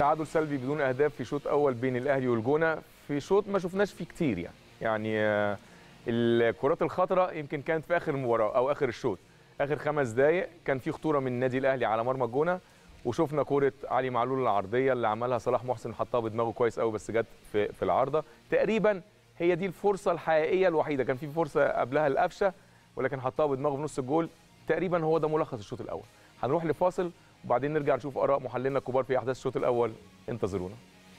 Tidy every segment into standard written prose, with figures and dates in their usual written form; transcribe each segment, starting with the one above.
تعادل سلبي بدون اهداف في شوط اول بين الاهلي والجونه، في شوط ما شفناش فيه كتير يعني الكرات الخطره يمكن كانت في اخر المباراه او اخر الشوط، اخر 5 دقائق كان في خطوره من النادي الاهلي على مرمى الجونه، وشفنا كوره علي معلول العرضيه اللي عملها صلاح محسن، حطها بدماغه كويس قوي بس جت في العارضه. تقريبا هي دي الفرصه الحقيقيه الوحيده، كان في فرصه قبلها القفشه ولكن حطها بدماغه في نص الجول. تقريبا هو ده ملخص الشوط الاول. هنروح لفاصل وبعدين نرجع نشوف اراء محللنا الكبار في احداث الشوط الاول، انتظرونا.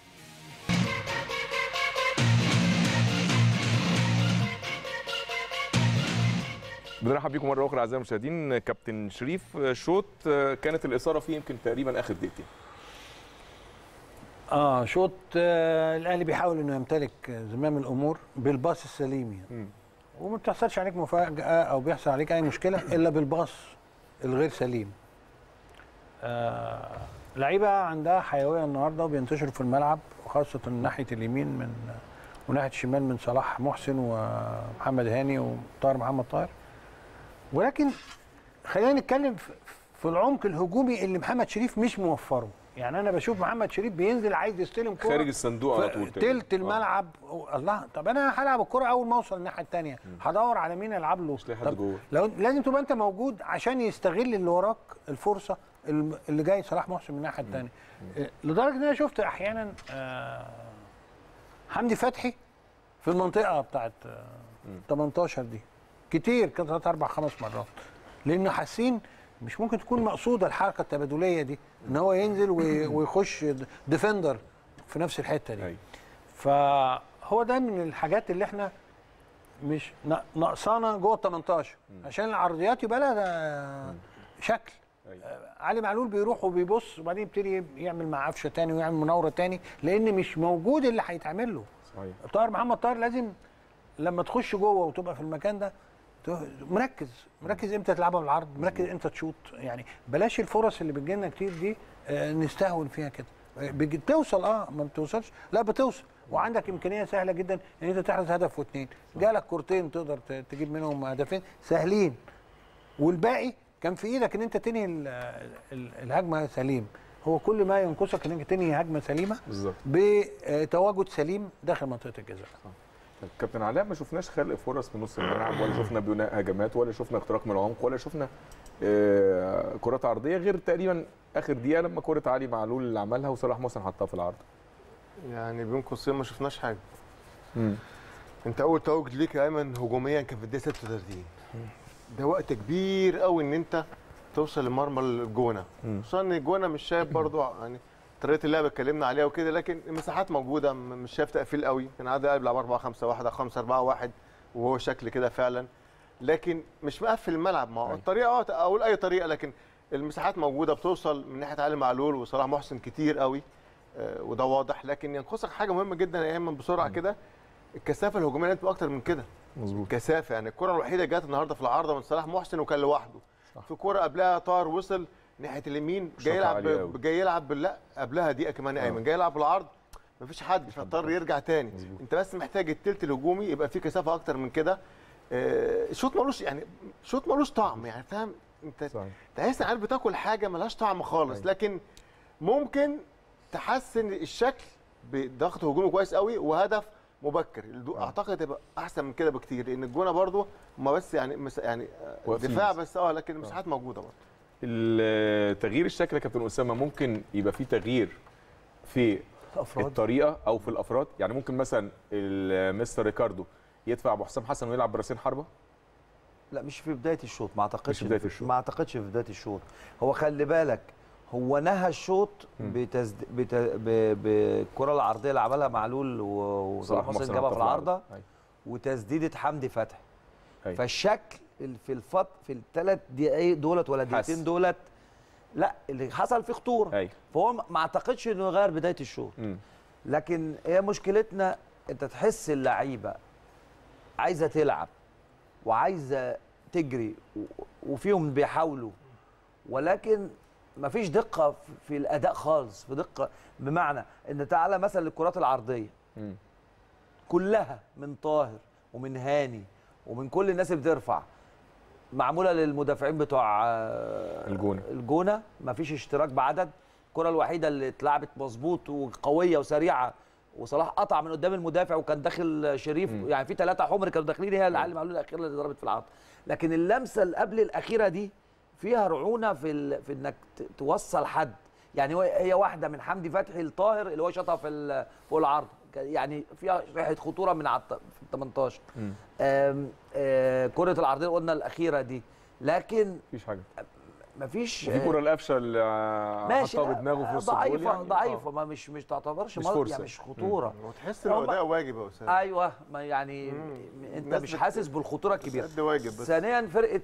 بنرحب بيكم مره اخرى اعزائي المشاهدين. كابتن شريف، شوط كانت الاثاره فيه يمكن تقريبا اخر دقيقتين. شوط الاهلي بيحاول انه يمتلك زمام الامور بالباص السليم يعني. وما بتحصلش عليك مفاجاه او بيحصل عليك اي مشكله الا بالباص الغير سليم. لعيبه عندها حيويه النهارده وبينتشروا في الملعب، وخاصه ناحيه اليمين وناحيه الشمال من صلاح محسن ومحمد هاني وطاهر محمد طاهر. ولكن خلينا نتكلم في العمق الهجومي اللي محمد شريف مش موفره. يعني انا بشوف محمد شريف بينزل عايز يستلم كوره خارج الصندوق على طول تلت الملعب. الله، طب انا هلعب الكوره اول ما اوصل الناحيه الثانيه هدور على مين العب له. طب لازم تبقى انت موجود عشان يستغل اللي وراك الفرصه اللي جاي صلاح محسن من الناحيه الثانيه. لدرجه ان انا شفت احيانا حمدي فتحي في المنطقه بتاعت 18 دي كتير، كانت 3 4 5 مرات، لان حاسين مش ممكن تكون مقصوده الحركه التبادليه دي ان هو ينزل ويخش ديفندر في نفس الحته دي. فهو ده من الحاجات اللي احنا مش ناقصانا جوه ال 18 عشان العرضيات يبقى لها شكل. علي معلول بيروح وبيبص وبعدين يبتدي يعمل مع قفشه تاني ويعمل مناوره تاني لان مش موجود اللي هيتعمل له. صحيح. طاهر محمد طاهر لازم لما تخش جوه وتبقى في المكان ده مركز امتى تلعبها بالعرض، مركز امتى تشوط. يعني بلاش الفرص اللي بتجيلنا كتير دي نستهون فيها كده. بتوصل ما بتوصلش، لا بتوصل وعندك امكانيه سهله جدا ان انت تحرز هدف واثنين، جالك كورتين تقدر تجيب منهم هدفين سهلين، والباقي كان في ايدك ان انت تنهي الهجمه سليم. هو كل ما ينقصك ان انت تنهي هجمه سليمه بالظبط بتواجد سليم داخل منطقه الجزاء. كابتن علاء، ما شفناش خلق فرص في نص الملعب، ولا شفنا بناء هجمات، ولا شفنا اختراق من العمق، ولا شفنا كرات عرضيه غير تقريبا اخر دقيقه لما كره علي معلول اللي عملها وصلاح محسن حطها في العرض. يعني بين قوسين ما شفناش حاجه. انت اول تواجد ليك يا ايمن هجوميا كان في الدقيقه 36. ده وقت كبير قوي ان انت توصل لمرمى الجونه، خصوصا ان الجونه مش شايف برضو يعني طريقه اللعب اتكلمنا عليها وكده، لكن المساحات موجوده، مش شايف تقفيل قوي. كان عادي يلعب 4 5 1 5 4 1 وهو شكل كده فعلا، لكن مش مقفل الملعب. ما هو الطريقه اقول اي طريقه، لكن المساحات موجوده بتوصل من ناحيه علي معلول وصلاح محسن كتير قوي، وده واضح. لكن ينقصك حاجه مهمه جدا يا ايمن بسرعه كده، الكثافه الهجوميه انت اكتر من كده. مظبوط، الكثافه. يعني الكره الوحيده جت النهارده في العارضه من صلاح محسن وكان لوحده. في كره قبلها طاهر وصل ناحيه اليمين جاي يلعب لا قبلها دقيقه كمان يا ايمن، جاي يلعب بالعرض مفيش حد فاضطر يرجع تاني. مزبوط. انت بس محتاج الثلث الهجومي يبقى فيه كثافه اكتر من كده. شوط ملوش طعم، يعني فاهم انت تحس ان بتاكل حاجه ملهاش طعم خالص. لكن ممكن تحسن الشكل بضغط هجومي كويس قوي وهدف مبكر. اعتقد يبقى احسن من كده بكتير، لان الجونه برضو ما بس يعني دفاع بس لكن المساحات موجوده برضو. التغيير الشكل يا كابتن اسامه ممكن يبقى فيه تغيير في الطريقه او في الافراد. يعني ممكن مثلا مستر ريكاردو يدفع ابو حسام حسن ويلعب براسين حربه. لا مش في بدايه الشوط، ما اعتقدش. مش في بدايه الشوط، ما اعتقدش في بدايه الشوط. هو خلي بالك هو نهى الشوط بالكره العرضيه اللي عملها معلول وصلاح محسن جابها في العارضه وتسديده حمدي فتحي. فالشكل في الثلاث دقائق دولت ولا دقيقتين دولت لا اللي حصل فيه خطوره. فهو ما اعتقدش انه يغير بدايه الشوط. لكن هي مشكلتنا انت تحس اللعيبه عايزه تلعب وعايزه تجري وفيهم بيحاولوا، ولكن مفيش دقه في الاداء خالص. في دقه بمعنى ان تعالى مثلا للكرات العرضيه كلها من طاهر ومن هاني ومن كل الناس اللي بترفع معموله للمدافعين بتوع الجونه. مفيش اشتراك بعدد، الكره الوحيده اللي اتلعبت مظبوط وقويه وسريعه، وصلاح قطع من قدام المدافع وكان داخل شريف. يعني في 3 حمر كانوا داخلين، هي اللي علي معلول الاخيره اللي ضربت في العرض. لكن اللمسه اللي قبل الاخيره دي فيها رعونه في انك توصل حد. يعني هي واحده من حمدي فتحي لطاهر اللي هو شاطها فوق العرض، يعني فيها ريحه خطوره من في ال 18. كره العرضيه قلنا الاخيره دي، لكن مفيش حاجه، مفيش. في كره القفشه اللي حطها بدماغه في وسط الجول ضعيفه يعني ضعيفه ما مش تعتبرش فرصه، يعني مش خطوره. وتحس ان الاداء واجب يا استاذ. ايوه، ما يعني انت مش حاسس بالخطوره الكبيره. قد واجب. بس ثانيا فرقه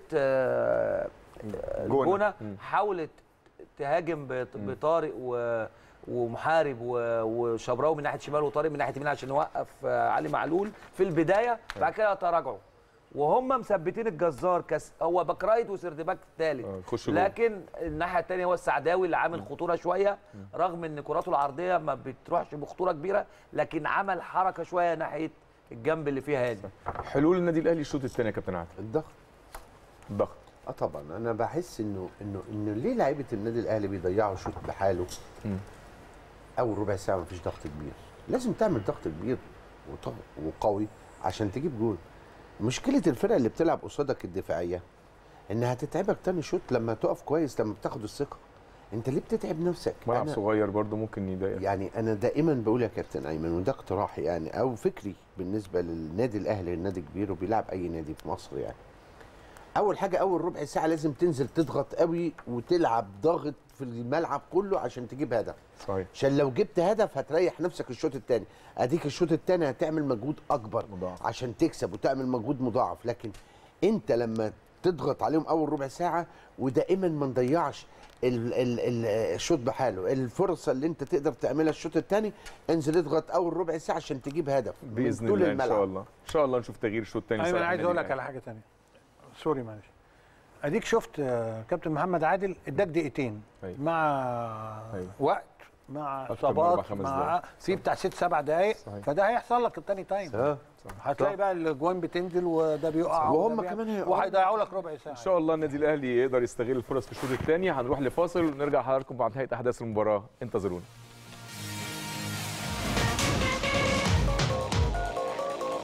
الجونه حاولت تهاجم بطارق ومحارب وشبراوي من ناحيه شمال وطارق من ناحيه يمين عشان يوقف علي معلول في البدايه. بعد كده تراجعوا وهم مثبتين الجزار هو باك رايت وسردباك ثالث، لكن الناحيه الثانيه هو السعداوي اللي عامل خطوره شويه، رغم ان كراته العرضيه ما بتروحش بخطوره كبيره، لكن عمل حركه شويه ناحيه الجنب اللي فيها هادي. حلول النادي الاهلي الشوط الثاني يا كابتن عادل. الضغط طبعا انا بحس انه ليه لعيبه النادي الاهلي بيضيعوا شوط بحاله. اول ربع ساعه مفيش ضغط كبير، لازم تعمل ضغط كبير وقوي عشان تجيب جول. مشكله الفرقه اللي بتلعب قصادك الدفاعيه انها تتعبك تاني شوط لما تقف كويس، لما بتاخد الثقه. انت ليه بتتعب نفسك؟ ملعب صغير برضه ممكن يضايق. يعني انا دائما بقول يا كابتن ايمن، وده اقتراحي يعني او فكري بالنسبه للنادي الاهلي، النادي كبير وبيلعب اي نادي في مصر يعني. اول حاجه اول ربع ساعه لازم تنزل تضغط قوي وتلعب ضاغط في الملعب كله عشان تجيب هدف. صحيح. عشان لو جبت هدف هتريح نفسك الشوط الثاني. اديك الشوط الثاني هتعمل مجهود اكبر مضاعف عشان تكسب وتعمل مجهود مضاعف. لكن انت لما تضغط عليهم اول ربع ساعه، ودائما ما نضيعش الشوط بحاله، الفرصه اللي انت تقدر تعملها الشوط الثاني انزل اضغط اول ربع ساعه عشان تجيب هدف باذن الله. ان شاء الله ان شاء الله نشوف تغيير الشوط الثاني. ايوه انا عايز اقول لك على حاجه ثانيه، سوري معلش. اديك شفت كابتن محمد عادل اداك دقيقتين مع وقت مع اصابات مع في بتاع 6-7 دقائق، فده هيحصل لك الثاني تايم. هتلاقي بقى الاجوان بتنزل وده بيقع وهم كمان وهيضيعوا لك ربع ساعه. ان شاء الله النادي الاهلي يقدر يستغل الفرص في الشوط الثاني. هنروح لفاصل ونرجع حضراتكم بعد نهايه احداث المباراه، انتظرونا.